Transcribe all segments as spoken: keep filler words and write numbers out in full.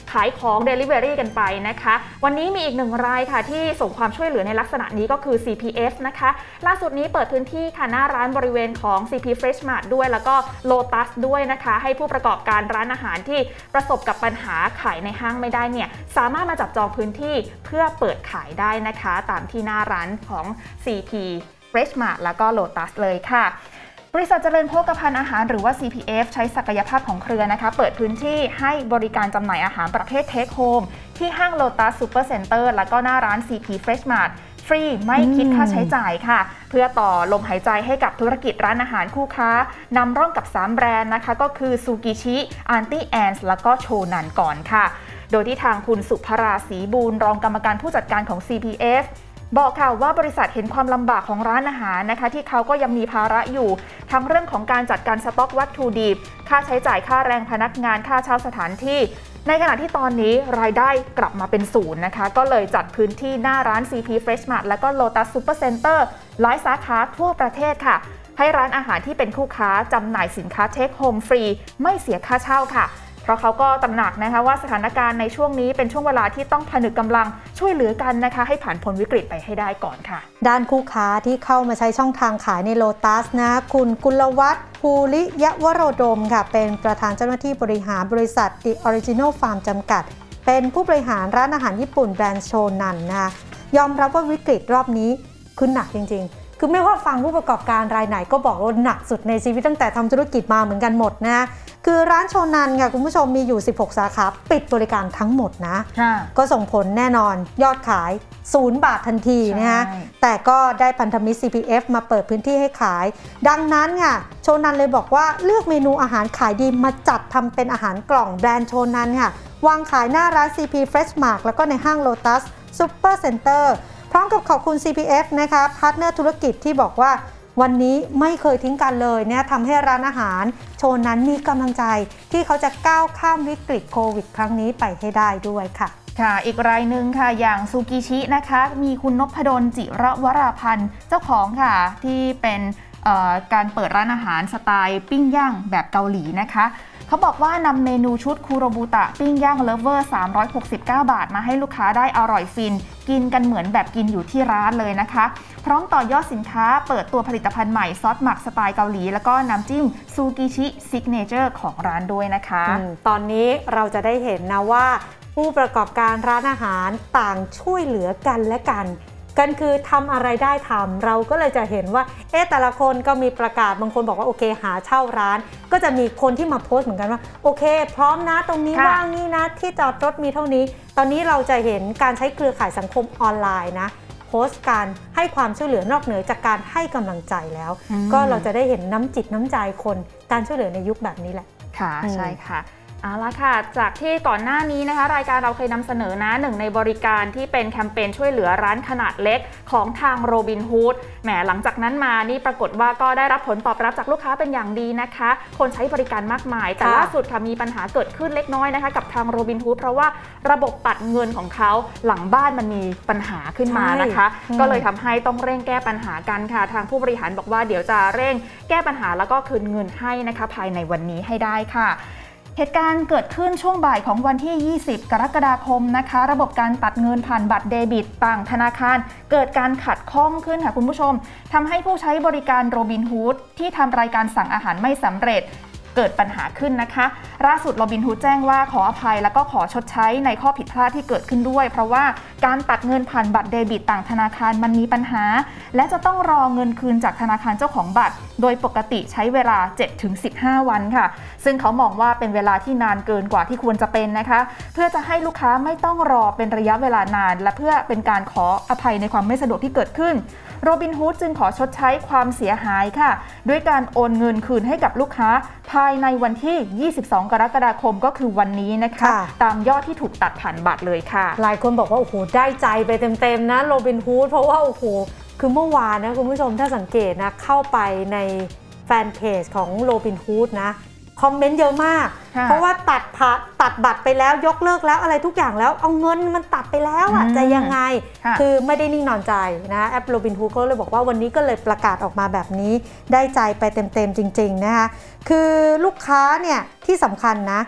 ขายของ Delivery กันไปนะคะวันนี้มีอีกหนึ่งรายค่ะที่ส่งความช่วยเหลือในลักษณะนี้ก็คือ ซี พี เอฟ นะคะล่าสุดนี้เปิดพื้นที่ค่ะหน้าร้านบริเวณของ ซี พี Fresh Mart ด้วยแล้วก็ Lotus ด้วยนะคะให้ผู้ประกอบการร้านอาหารที่ประสบกับปัญหาขายในห้างไม่ได้เนี่ยสามารถมาจับจองพื้นที่เพื่อเปิดขายได้นะคะตามที่หน้าร้านของ ซี พี Fresh Mart แล้วก็ Lotus เลยค่ะบริษัทเจริญโภคภัณฑ์อาหารหรือว่า ซี พี เอฟ ใช้ศักยภาพของเครือนะคะเปิดพื้นที่ให้บริการจำหน่ายอาหารประเภท Take Home ที่ห้าง Lotus Super Center แล้วก็หน้าร้าน ซี พี Fresh Mart ฟรีไม่คิดค่าใช้จ่ายค่ะเพื่อต่อลมหายใจให้กับธุรกิจร้านอาหารคู่ค้านำร่องกับสามแบรนด์นะคะก็คือซูกิชิ Auntie Anne's แล้วก็โชนันก่อนค่ะโดยที่ทางคุณสุภราศรีบูรณ์รองกรรมการผู้จัดการของ ซี พี เอฟบอกค่ะว่าบริษัทเห็นความลำบากของร้านอาหารนะคะที่เขาก็ยังมีภาระอยู่ทั้งเรื่องของการจัดการสต็อกวัตถุดิบค่าใช้จ่ายค่าแรงพนักงานค่าเช่าสถานที่ในขณะที่ตอนนี้รายได้กลับมาเป็นศูนย์นะคะก็เลยจัดพื้นที่หน้าร้าน ซี พี Fresh Mart และก็ Lotus Super Center หลายสาขาทั่วประเทศค่ะให้ร้านอาหารที่เป็นคู่ค้าจำหน่ายสินค้า Take Home ฟรีไม่เสียค่าเช่าค่ะเพราะเขาก็ตระหนักนะคะว่าสถานการณ์ในช่วงนี้เป็นช่วงเวลาที่ต้องผนึกกำลังช่วยเหลือกันนะคะให้ผ่านพ้นวิกฤตไปให้ได้ก่อนค่ะด้านคู่ค้าที่เข้ามาใช้ช่องทางขายในโลตัสนะคุณกุลวัฒน์ภูริยวโรดมค่ะเป็นประธานเจ้าหน้าที่บริหารบริษัท The Original Farm จำกัดเป็นผู้บริหารร้านอาหารญี่ปุ่นแบรนด์โชนันนะคะยอมรับว่าวิกฤตรอบนี้คือหนักจริงๆคือไม่ว่าฟังผู้ประกอบการรายไหนก็บอกว่าหนักสุดในชีวิตตั้งแต่ทำธุรกิจมาเหมือนกันหมดนะคือร้านโชนันค่ะคุณผู้ชมมีอยู่สิบหกสาขาปิดบริการทั้งหมดนะก็ส่งผลแน่นอนยอดขายศูนย์บาททันทีนะคะแต่ก็ได้พันธมิตร ซี พี เอฟ มาเปิดพื้นที่ให้ขายดังนั้นค่ะโชนันเลยบอกว่าเลือกเมนูอาหารขายดีมาจัดทำเป็นอาหารกล่องแบรนด์โชนันค่ะวางขายหน้าร้าน ซี พี Fresh Mart แล้วก็ในห้าง Lotus Super Center พร้อมกับขอบคุณ ซี พี เอฟ นะคะพาร์ทเนอร์ธุรกิจที่บอกว่าวันนี้ไม่เคยทิ้งกันเลยเนี่ยทำให้ร้านอาหารโชนันมีกำลังใจที่เขาจะก้าวข้ามวิกฤตโควิดครั้งนี้ไปให้ได้ด้วยค่ะค่ะอีกรายหนึ่งค่ะอย่างซูกิชินะคะมีคุณนพดลจิระวราพันธ์เจ้าของค่ะที่เป็นการเปิดร้านอาหารสไตล์ปิ้งย่างแบบเกาหลีนะคะเขาบอกว่านำเมนูชุดคูโรบุตะปิ้งย่างเลฟเวอร์สามร้อยหกสิบเก้าบาทมาให้ลูกค้าได้อร่อยฟินกินกันเหมือนแบบกินอยู่ที่ร้านเลยนะคะพร้อมต่อยอดสินค้าเปิดตัวผลิตภัณฑ์ใหม่ซอสหมักสไตล์เกาหลีแล้วก็น้ำจิ้มซูกิชิซิกเนเจอร์ของร้านด้วยนะคะตอนนี้เราจะได้เห็นนะว่าผู้ประกอบการร้านอาหารต่างช่วยเหลือกันและกันกันคือทำอะไรได้ทำเราก็เลยจะเห็นว่าเอ๊ะแต่ละคนก็มีประกาศบางคนบอกว่าโอเคหาเช่าร้านก็จะมีคนที่มาโพสต์เหมือนกันว่าโอเคพร้อมนะตรงนี้ว่างนี่นะที่จอดรถมีเท่านี้ตอนนี้เราจะเห็นการใช้เครือข่ายสังคมออนไลน์นะโพสต์การให้ความช่วยเหลือนอกเหนือจากการให้กำลังใจแล้วก็เราจะได้เห็นน้ำจิตน้ำใจคนการช่วยเหลือในยุคแบบนี้แหละค่ะใช่ค่ะเอาละค่ะจากที่ก่อนหน้านี้นะคะรายการเราเคยนำเสนอนะหนึ่งในบริการที่เป็นแคมเปญช่วยเหลือร้านขนาดเล็กของทางโรบินฮูดแหมหลังจากนั้นมานี่ปรากฏว่าก็ได้รับผลตอบรับจากลูกค้าเป็นอย่างดีนะคะคนใช้บริการมากมายแต่ล่าสุดค่ะมีปัญหาเกิดขึ้นเล็กน้อยนะคะกับทางโรบินฮูดเพราะว่าระบบตัดเงินของเขาหลังบ้านมันมีปัญหาขึ้นมานะคะก็เลยทำให้ต้องเร่งแก้ปัญหากันค่ะทางผู้บริหารบอกว่าเดี๋ยวจะเร่งแก้ปัญหาแล้วก็คืนเงินให้นะคะภายในวันนี้ให้ได้ค่ะเหตุการณ์เกิดขึ้นช่วงบ่ายของวันที่ยี่สิบกรกฎาคมนะคะระบบการตัดเงินผ่านบัตรเดบิตต่างธนาคารเกิดการขัดข้องขึ้นค่ะคุณผู้ชมทำให้ผู้ใช้บริการโรบินฮูดที่ทำรายการสั่งอาหารไม่สำเร็จเกิดปัญหาขึ้นนะคะล่าสุดโรบินฮูดแจ้งว่าขออภัยแล้วก็ขอชดใช้ในข้อผิดพลาดที่เกิดขึ้นด้วยเพราะว่าการตัดเงินผ่านบัตรเดบิตต่างธนาคารมันมีปัญหาและจะต้องรอเงินคืนจากธนาคารเจ้าของบัตรโดยปกติใช้เวลา เจ็ดถึงสิบห้า วันค่ะซึ่งเขามองว่าเป็นเวลาที่นานเกินกว่าที่ควรจะเป็นนะคะเพื่อจะให้ลูกค้าไม่ต้องรอเป็นระยะเวลานานและเพื่อเป็นการขออภัยในความไม่สะดวกที่เกิดขึ้นโรบินฮูดจึงขอชดใช้ความเสียหายค่ะด้วยการโอนเงินคืนให้กับลูกค้าภายในวันที่ยี่สิบสองกรกฎาคมก็คือวันนี้นะคะตามยอดที่ถูกตัดผ่านบัตรเลยค่ะหลายคนบอกว่าโอ้โหได้ใจไปเต็มๆนะโรบินฮูดเพราะว่าโอ้โหคือเมื่อวานนะคุณผู้ชมถ้าสังเกตนะเข้าไปในแฟนเพจของโรบินฮูดนะคอมเมนต์เยอะมากเพราะว่าตัดผ่าตัดบัตรไปแล้วยกเลิกแล้วอะไรทุกอย่างแล้วเอาเงินมันตัดไปแล้วอ่ะจะยังไงคือไม่ได้นิ่งนอนใจนะแอปโรบินฮูดก็เลยบอกว่าวันนี้ก็เลยประกาศออกมาแบบนี้ได้ใจไปเต็มๆจริงๆนะคะคือลูกค้าเนี่ยที่สำคัญนะ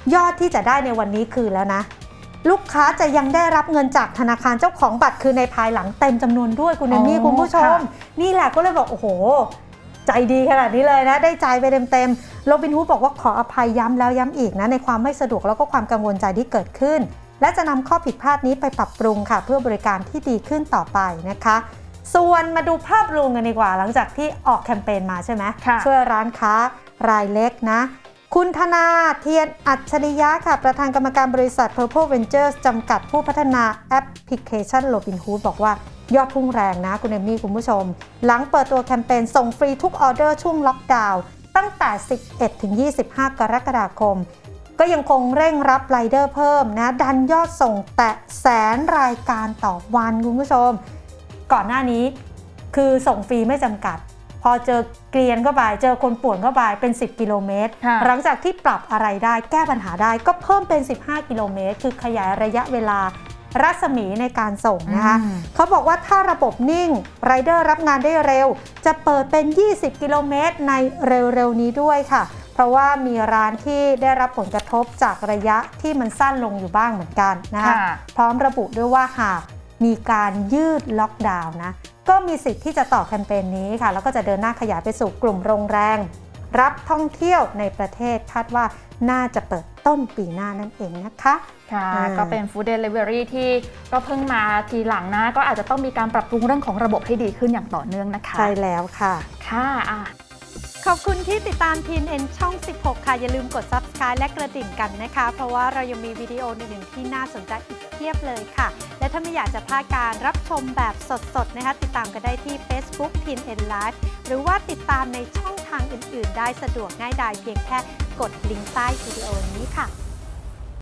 ยอดที่จะได้ในวันนี้คืนแล้วนะลูกค้าจะยังได้รับเงินจากธนาคารเจ้าของบัตรคืนในภายหลังเต็มจำนวนด้วยคุณเอมี่คุณผู้ชมนี่แหละก็เลยบอกโอ้โหใจดีขนาดนี้เลยนะได้ใจไปเต็มๆโรบินฮูดบอกว่าขออภัยย้ำแล้วย้ำอีกนะในความไม่สะดวกแล้วก็ความกังวลใจที่เกิดขึ้นและจะนำข้อผิดพลาดนี้ไปปรับปรุงค่ะเพื่อบริการที่ดีขึ้นต่อไปนะคะส่วนมาดูภาพรวมกันดีกว่าหลังจากที่ออกแคมเปญมาใช่ไหมช่วยร้านค้ารายเล็กนะคุณธนาเทียนอัจฉริยะค่ะประธานกรรมการบริษัท Purple Ventures จำกัดผู้พัฒนาแอปพลิเคชัน Robinhood บอกว่ายอดพุ่งแรงนะคุณเอมี่คุณผู้ชมหลังเปิดตัวแคมเปญส่งฟรีทุกออเดอร์ช่วงล็อกดาวน์ตั้งแต่ สิบเอ็ดถึงยี่สิบห้า กรกฎาคมก็ยังคงเร่งรับไรเดอร์เพิ่มนะดันยอดส่งแตะแสนรายการต่อวันคุณผู้ชมก่อนหน้านี้คือส่งฟรีไม่จำกัดพอเจอเกลียนเข้าไปเจอคนป่วนเข้าไปเป็นสิบกิโลเมตรหลังจากที่ปรับอะไรได้แก้ปัญหาได้ก็เพิ่มเป็นสิบห้ากิโลเมตรคือขยายระยะเวลารัศมีในการส่งนะคะเขาบอกว่าถ้าระบบนิ่งไรเดอร์รับงานได้เร็วจะเปิดเป็นยี่สิบกิโลเมตรในเร็วๆนี้ด้วยค่ะเพราะว่ามีร้านที่ได้รับผลกระทบจากระยะที่มันสั้นลงอยู่บ้างเหมือนกันนะคะพร้อมระบุด้วยว่าหากมีการยืดล็อกดาวน์นะก็มีสิทธิ์ที่จะต่อแคมเปญนี้ค่ะแล้วก็จะเดินหน้าขยายไปสู่กลุ่มโรงแรมรับท่องเที่ยวในประเทศคาดว่าน่าจะเปิดต้นปีหน้านั่นเองนะคะค่ะก็เป็น Food Delivery ที่ก็เพิ่งมาทีหลังนะก็อาจจะต้องมีการปรับปรุงเรื่องของระบบให้ดีขึ้นอย่างต่อเนื่องนะคะใช่แล้วค่ะค่ะขอบคุณที่ติดตาม ที เอ็น เอ็น ช่องสิบหกค่ะอย่าลืมกด ซับสไครบ์ และกระดิ่งกันนะคะเพราะว่าเรายังมีวิดีโออื่นๆที่น่าสนใจอีกเพียบเลยค่ะและถ้าไม่อยากจะพลาดการรับชมแบบสดๆนะคะติดตามกันได้ที่ Facebook ที เอ็น เอ็น Live หรือว่าติดตามในช่องทางอื่นๆได้สะดวกง่ายดายเพียงแค่กดลิงก์ใต้วิดีโอนี้ค่ะ